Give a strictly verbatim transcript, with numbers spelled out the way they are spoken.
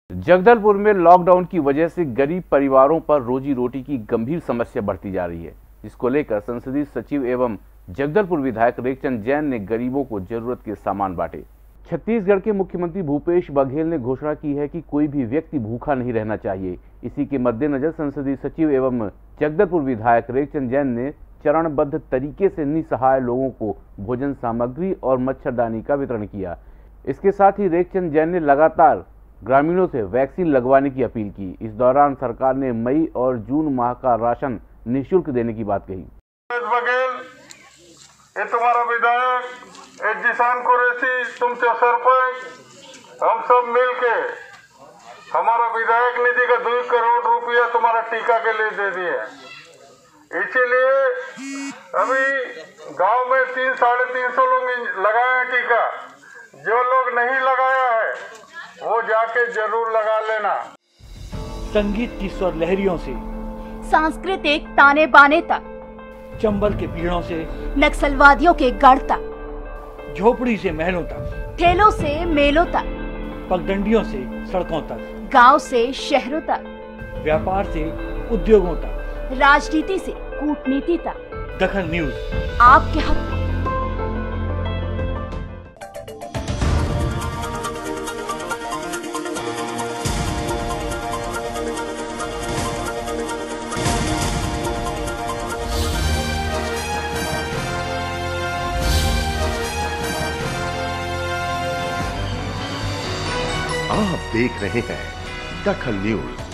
जगदलपुर में लॉकडाउन की वजह से गरीब परिवारों पर रोजी रोटी की गंभीर समस्या बढ़ती जा रही है, जिसको लेकर संसदीय सचिव एवं जगदलपुर विधायक रेखचंद जैन ने गरीबों को जरूरत के सामान बांटे। छत्तीसगढ़ के मुख्यमंत्री भूपेश बघेल ने घोषणा की है कि कोई भी व्यक्ति भूखा नहीं रहना चाहिए। इसी के मद्देनजर संसदीय सचिव एवं जगदलपुर विधायक रेखचंद जैन ने चरणबद्ध तरीके से निसहाय लोगों को भोजन सामग्री और मच्छरदानी का वितरण किया। इसके साथ ही रेखचंद जैन ने लगातार ग्रामीणों से वैक्सीन लगवाने की अपील की। इस दौरान सरकार ने मई और जून माह का राशन निःशुल्क देने की बात कही। बघेल, ये तुम्हारा विधायक, ये जिसान कुरैशी, तुमसे सरपंच, हम सब मिलके हमारा विधायक निधि का दो करोड़ रुपया तुम्हारा टीका के लिए दे दिए। इसीलिए अभी गांव में तीन साढ़े तीन सौ लोग लगाए हैं टीका। जो लोग नहीं लगाया है वो जाके जरूर लगा लेना। संगीत की स्वर लहरियों से सांस्कृतिक ताने बाने तक, चंबल के पीड़ों से नक्सलवादियों के गढ़ तक, झोपड़ी से महलों तक, ठेलों से मेलों तक, पगडंडियों से सड़कों तक, गांव से शहरों तक, व्यापार से उद्योगों तक, राजनीति से कूटनीति तक, दखल न्यूज आपके हक में। आप देख रहे हैं दखल न्यूज।